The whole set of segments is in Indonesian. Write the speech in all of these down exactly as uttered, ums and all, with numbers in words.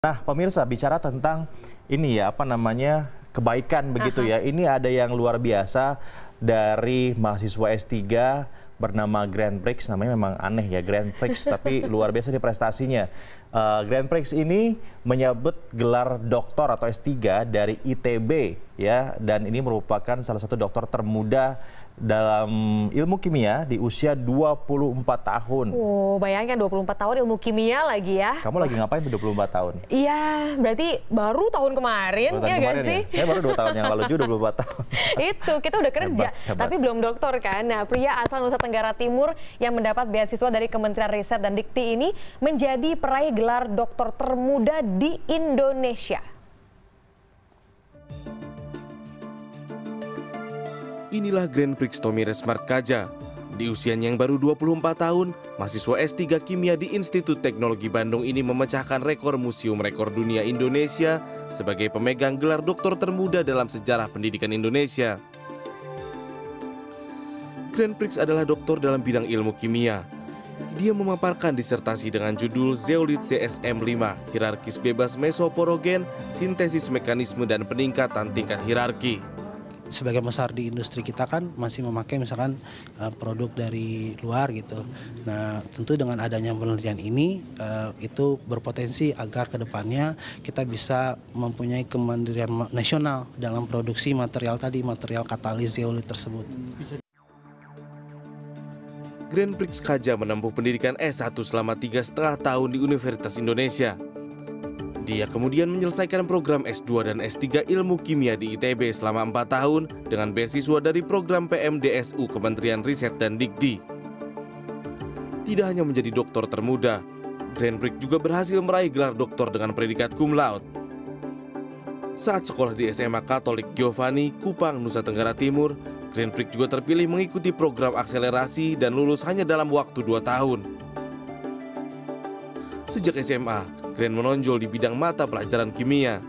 Nah, pemirsa, bicara tentang ini ya, apa namanya, kebaikan begitu ya. Ini ada yang luar biasa dari mahasiswa S tiga bernama Grand Prix. Namanya memang aneh ya, Grand Prix, tapi luar biasa di prestasinya. Uh, Grand Prix ini menyabet gelar doktor atau S tiga dari I T B ya, dan ini merupakan salah satu dokter termuda dalam ilmu kimia di usia dua puluh empat tahun. Oh, bayangkan dua puluh empat tahun ilmu kimia lagi ya. Kamu lagi ngapain tuh dua puluh empat tahun? Iya, berarti baru tahun kemarin, baru tahun ya kemarin gak sih? Ya? Saya baru dua tahun yang lalu juga dua puluh empat tahun. Itu, kita udah kerja, Hebat, hebat. tapi belum dokter kan. Nah, pria asal Nusa Tenggara Timur yang mendapat beasiswa dari Kementerian Riset dan Dikti ini menjadi peraih gelar doktor termuda di Indonesia. Inilah Grand Prix Tommy Resmart Kaja. Di usianya yang baru dua puluh empat tahun, mahasiswa S tiga Kimia di Institut Teknologi Bandung ini memecahkan rekor Museum Rekor Dunia Indonesia sebagai pemegang gelar doktor termuda dalam sejarah pendidikan Indonesia. Grand Prix adalah doktor dalam bidang ilmu kimia. Dia memaparkan disertasi dengan judul Zeolit C S M lima, hierarkis bebas mesoporogen, sintesis mekanisme dan peningkatan tingkat hierarki. Sebagian besar di industri kita kan masih memakai misalkan uh, produk dari luar gitu. Nah, tentu dengan adanya penelitian ini uh, itu berpotensi agar kedepannya kita bisa mempunyai kemandirian nasional dalam produksi material tadi, material katalis zeolit tersebut. Grand Prix Kaja menempuh pendidikan S satu selama tiga setengah tahun di Universitas Indonesia. Dia kemudian menyelesaikan program S dua dan S tiga Ilmu Kimia di I T B selama empat tahun dengan beasiswa dari program P M D S U Kementerian Riset dan Dikti. Tidak hanya menjadi doktor termuda, Grand Prix juga berhasil meraih gelar doktor dengan predikat cum laude. Saat sekolah di S M A Katolik Giovanni, Kupang, Nusa Tenggara Timur, Grand Prix juga terpilih mengikuti program akselerasi dan lulus hanya dalam waktu dua tahun. Sejak S M A, Grand menonjol di bidang mata pelajaran kimia.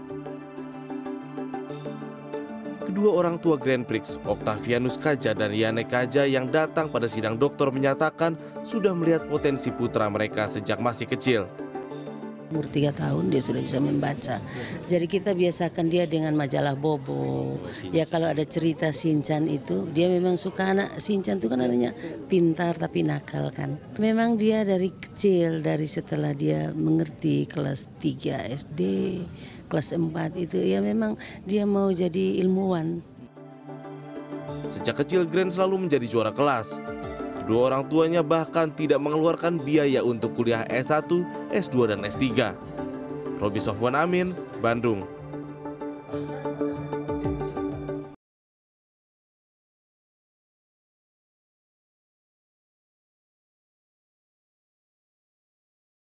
Kedua orang tua Grand Prix, Octavianus Kaja dan Yane Kaja yang datang pada sidang doktor menyatakan sudah melihat potensi putra mereka sejak masih kecil. Umur tiga tahun dia sudah bisa membaca. Jadi kita biasakan dia dengan majalah Bobo. Ya kalau ada cerita Shinchan itu, dia memang suka anak Shinchan itu kan adanya pintar tapi nakal kan. Memang dia dari kecil, dari setelah dia mengerti kelas tiga S D, kelas empat itu ya memang dia mau jadi ilmuwan. Sejak kecil Grand selalu menjadi juara kelas. Kedua orang tuanya bahkan tidak mengeluarkan biaya untuk kuliah S satu, S dua, dan S tiga. Roby Sofwan Amin, Bandung.